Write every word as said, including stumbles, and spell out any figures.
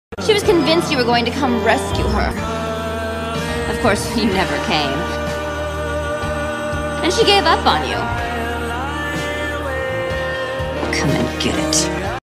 She was convinced you were going to come rescue her. Of course, you never came. And she gave up on you. Come and get it.